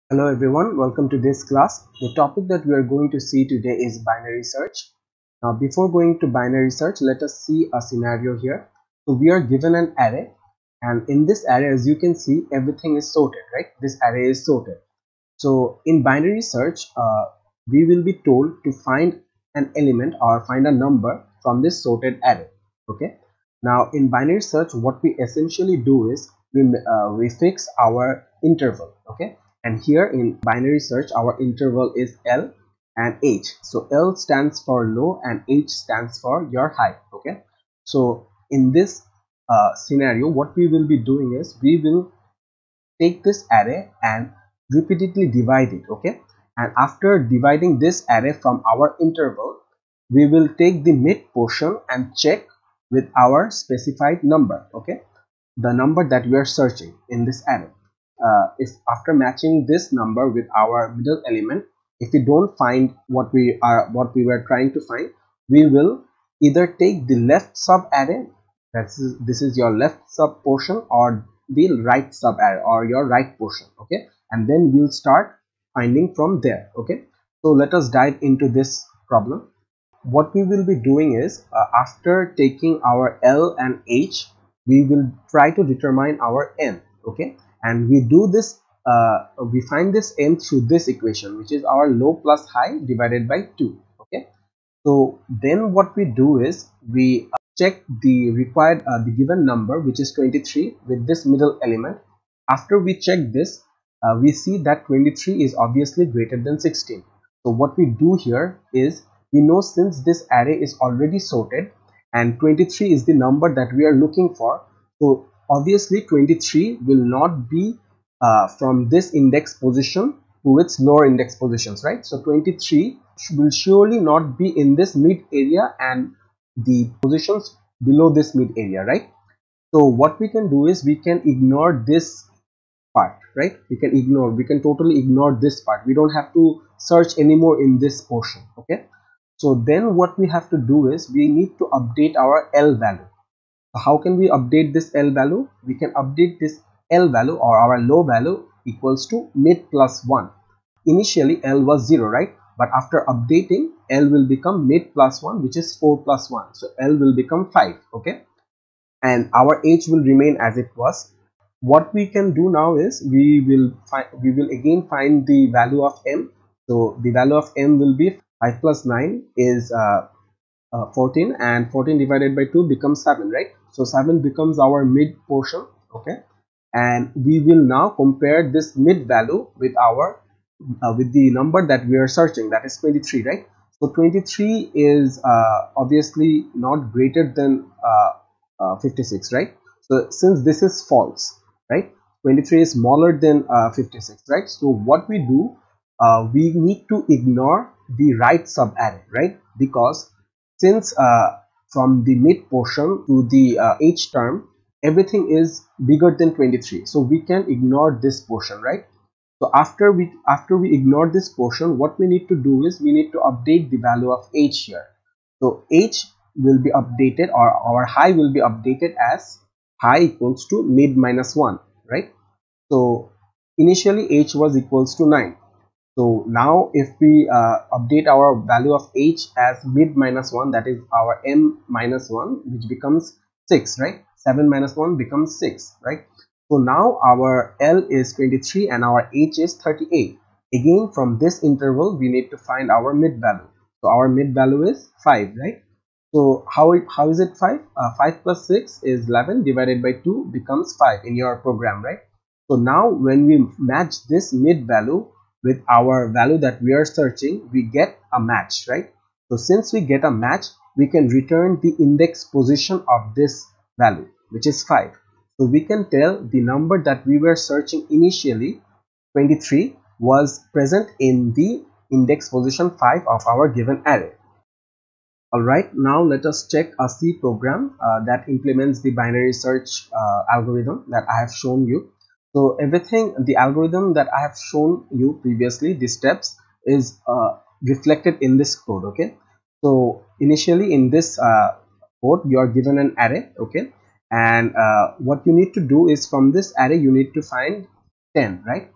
Hello everyone, welcome to this class. The topic that we are going to see today is binary search. Now before going to binary search, let us see a scenario here. So we are given an array, and in this array, as you can see, everything is sorted, right? This array is sorted. So in binary search, we will be told to find an element or find a number from this sorted array. Okay. Now in binary search, what we essentially do is we fix our interval. Okay. And here in binary search, our interval is L and H. So L stands for low and H stands for your high. Okay. So in this scenario, what we will be doing is we will take this array and repeatedly divide it. Okay, and after dividing this array from our interval, we will take the mid portion and check with our specified number. Okay, the number that we are searching in this array. If after matching this number with our middle element, if we don't find what we were trying to find, we will either take the left sub array, this is your left sub portion, or the right sub array or your right portion. Okay, and then we'll start finding from there. Okay, so let us dive into this problem. What we will be doing is, after taking our L and H, we will try to determine our M. Okay, and we do this, we find this M through this equation, which is our low plus high divided by 2. Okay, so then what we do is we check the required the given number, which is 23, with this middle element. After we check this, we see that 23 is obviously greater than 16. So what we do here is, we know since this array is already sorted and 23 is the number that we are looking for, so obviously 23 will not be from this index position to its lower index positions, right? So 23 will surely not be in this mid area and the positions below this mid area, right? So what we can do is we can ignore this part, right? We can totally ignore this part. We don't have to search anymore in this portion. Okay, so then what we have to do is we need to update our L value. So how can we update this L value? We can update this L value, or our low value, equals to mid plus 1. Initially L was 0, right? But after updating, L will become mid plus 1, which is 4 plus 1. So L will become 5. Okay, and our H will remain as it was. What we can do now is we will again find the value of M. So the value of M will be 5 plus 9 is 14, and 14 divided by 2 becomes 7, right? So 7 becomes our mid portion. Okay, and we will now compare this mid value with our with the number that we are searching, that is 23, right? So 23 is obviously not greater than 56, right? So since this is false, right, 23 is smaller than 56, right? So what we do, we need to ignore the right sub array, right? Because since from the mid portion to the H term, everything is bigger than 23, so we can ignore this portion, right? So after we ignore this portion, what we need to do is we need to update the value of H here. So H will be updated, or our high will be updated as high equals to mid minus 1, right? So initially H was equals to 9. So now if we update our value of H as mid minus 1, that is our M minus 1, which becomes 6, right? 7 minus 1 becomes 6, right? So now our L is 23 and our H is 38. Again, from this interval, we need to find our mid value. So our mid value is 5, right? So how is it 5? 5 plus 6 is 11, divided by 2 becomes 5 in your program, right? So now when we match this mid value with our value that we are searching, we get a match, right? So since we get a match, we can return the index position of this value, which is 5. So we can tell the number that we were searching initially, 23, was present in the index position 5 of our given array. Alright, now let us check a C program that implements the binary search algorithm that I have shown you. So everything, the algorithm that I have shown you previously, the steps, is reflected in this code. Okay, so initially in this code, you are given an array. Okay, and what you need to do is, from this array you need to find 10, right?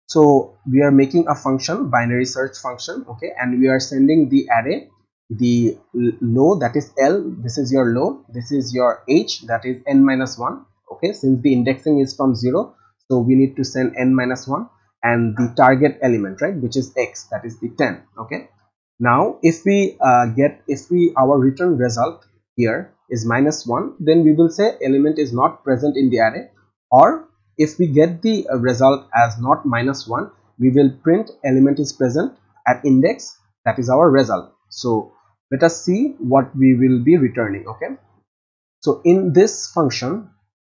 So we are making a function, binary search function, okay, and we are sending the array the low, that is L, this is your low, this is your H, that is n minus 1, okay. Since the indexing is from 0, so we need to send n minus 1, and the target element, right, which is X, that is the 10, okay. Now if we our return result here is -1, then we will say element is not present in the array. Or if we get the result as not -1, we will print element is present at index, that is our result. So let us see what we will be returning, okay. So in this function,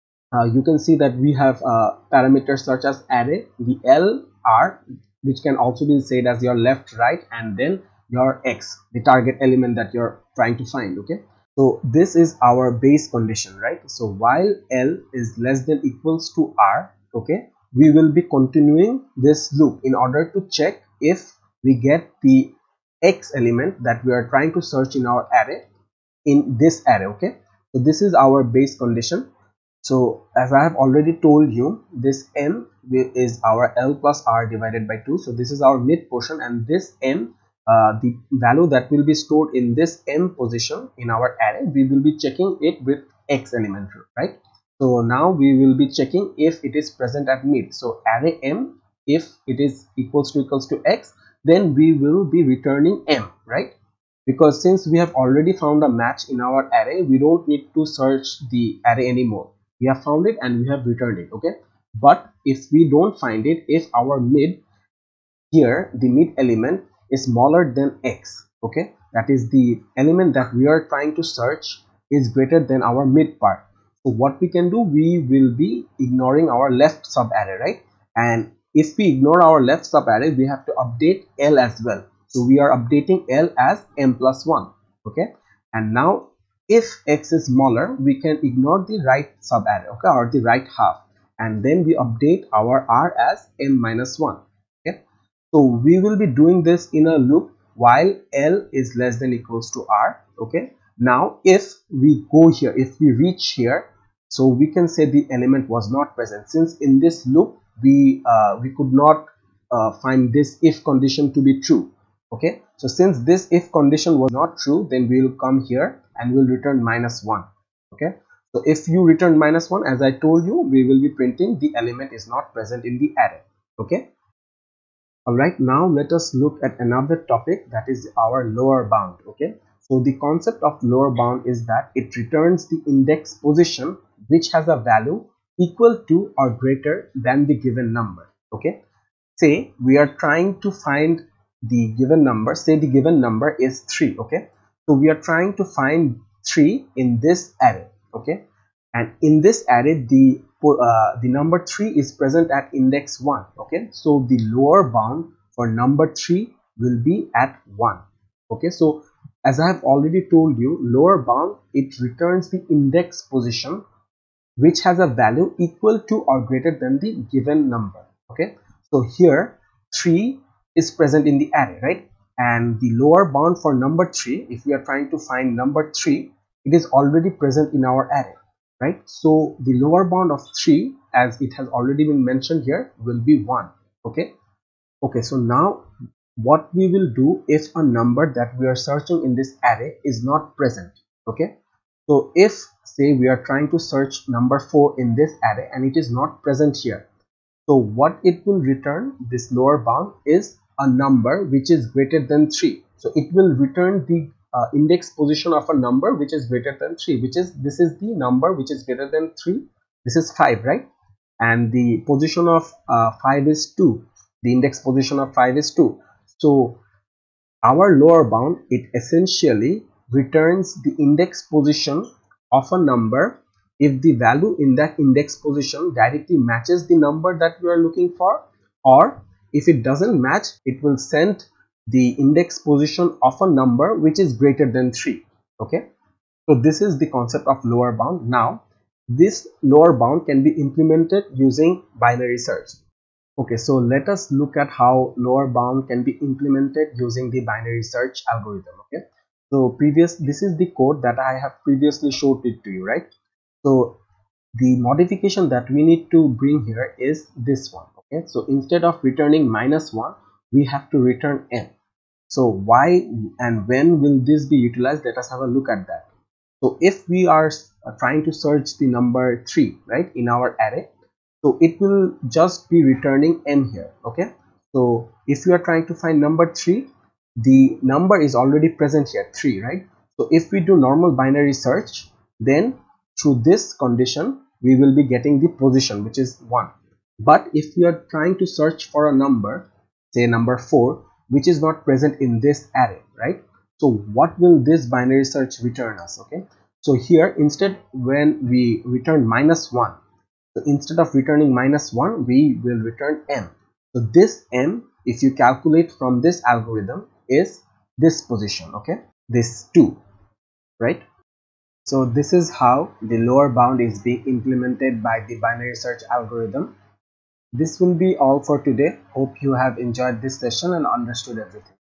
you can see that we have parameters such as array, the LR, which can also be said as your left, right, and then your X, the target element that you're trying to find, okay. So this is our base condition, right? So while L is less than equals to R, okay, we will be continuing this loop in order to check if we get the X element that we are trying to search in our array in this array, okay. So this is our base condition. So as I have already told you, this m is our L plus R divided by 2. So this is our mid portion, and this m, the value that will be stored in this m position in our array, we will be checking it with X element, right? So now we will be checking if it is present at mid. So array m, if it is equals to X, then we will be returning m, right? Because since we have already found a match in our array, we don't need to search the array anymore. We have found it and we have returned it, okay. But if we don't find it, if our mid here, the mid element is smaller than X, okay, that is the element that we are trying to search is greater than our mid part. So what we can do, we will be ignoring our left sub array, right? And if we ignore our left sub array, we have to update L as well. So we are updating L as m plus 1, okay. And now if X is smaller, we can ignore the right sub array, okay, or the right half, and then we update our R as m minus 1, okay. So we will be doing this in a loop while L is less than equals to R, okay. Now if we go here, if we reach here, so we can say the element was not present, since in this loop we could not find this if condition to be true, okay. So since this if condition was not true, then we will come here and we'll return -1, okay. So if you return -1, as I told you, we will be printing the element is not present in the array, okay. Alright, now let us look at another topic, that is our lower bound, okay. So the concept of lower bound is that it returns the index position which has a value equal to or greater than the given number, okay. Say we are trying to find the given number, say the given number is 3, okay. So we are trying to find 3 in this array, okay, and in this array the number 3 is present at index 1, okay. So the lower bound for number 3 will be at 1, okay. So as I have already told you, lower bound, it returns the index position which has a value equal to or greater than the given number, okay. So here 3 is present in the array, right, and the lower bound for number 3, if we are trying to find number 3, it is already present in our array, right. So the lower bound of 3, as it has already been mentioned here, will be 1, okay. So now what we will do if a number that we are searching in this array is not present, okay. So if say we are trying to search number 4 in this array and it is not present here, so what it will return, this lower bound, is a number which is greater than 3. So it will return the index position of a number which is greater than 3, which is, this is the number which is greater than 3, this is 5, right, and the position of 5 is 2, the index position of 5 is 2. So our lower bound, it essentially returns the index position of a number if the value in that index position directly matches the number that we are looking for, or if it doesn't match, it will send the index position of a number which is greater than 3, okay. So this is the concept of lower bound. Now this lower bound can be implemented using binary search. Okay, so let us look at how lower bound can be implemented using the binary search algorithm, okay. So this is the code that I have previously showed it to you, right. So the modification that we need to bring here is this one. Okay, so instead of returning -1, we have to return m. So why and when will this be utilized? Let us have a look at that. So if we are trying to search the number 3, right, in our array, so it will just be returning m here. Okay, so if you are trying to find number 3, the number is already present here, 3, right? So if we do normal binary search, then through this condition we will be getting the position, which is 1. But if we are trying to search for a number, say number 4, which is not present in this array, right? So what will this binary search return us? Okay, so here instead, when we return -1, so instead of returning -1, we will return m. So this m, if you calculate from this algorithm, is this position. Okay, this 2, right? So this is how the lower bound is being implemented by the binary search algorithm. This will be all for today. Hope you have enjoyed this session and understood everything.